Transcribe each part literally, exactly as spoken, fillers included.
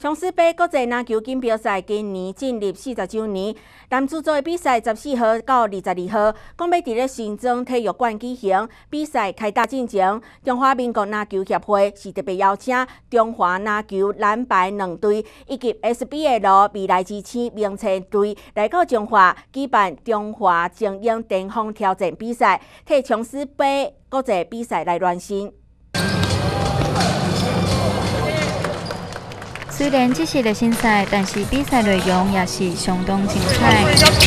琼斯杯国际篮球锦标赛今年进入四十周年，男子组的比赛十四号到二十二号，讲要伫咧新庄体育馆举行。比赛开打进前，中华民国篮球协会是特别邀请中华篮球蓝白两队以及 S B L 未来之星名册队来到中华举办中华精英巅峰挑战比赛，替琼斯杯国际比赛来暖身。 虽然只是热身赛，但是比赛内容也是相当精彩。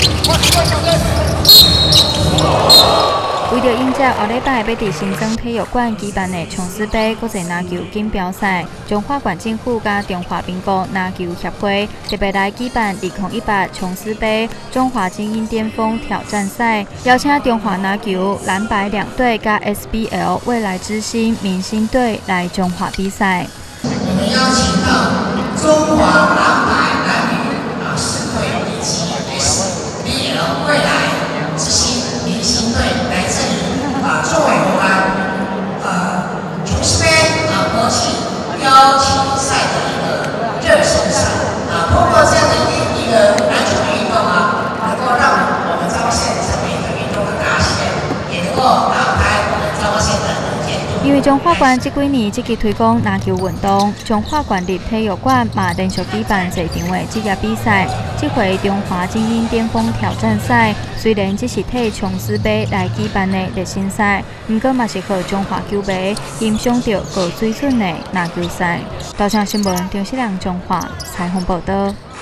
为了迎接后礼拜要伫新庄体育馆举办的琼斯杯国际篮球锦标赛，中华县政府甲中华民国篮球协会特别来举办二零一八琼斯杯中华精英巅峰挑战赛，邀请中华篮球蓝白两队甲 S B L 未来之星明星队来中华比赛。 我们邀请到。 中华蓝白男女啊四队以及 S B L 未来之星明星队来这里啊，作为我们呃琼斯杯啊国际邀请赛的一个热身赛啊，通过这样的一一个篮球运动啊，能够让我们彰显这么一个运动的大线，也能够打开我们彰显的。 因为中华县这几年积极推广篮球运动，中华县立体育馆嘛连续举办侪场的职业比赛。这回中华精英巅峰挑战赛虽然只是替琼斯杯来举办的热身赛，不过嘛是和中华球迷欣赏到高水准的篮球赛。道上新闻张世良中华采访报道。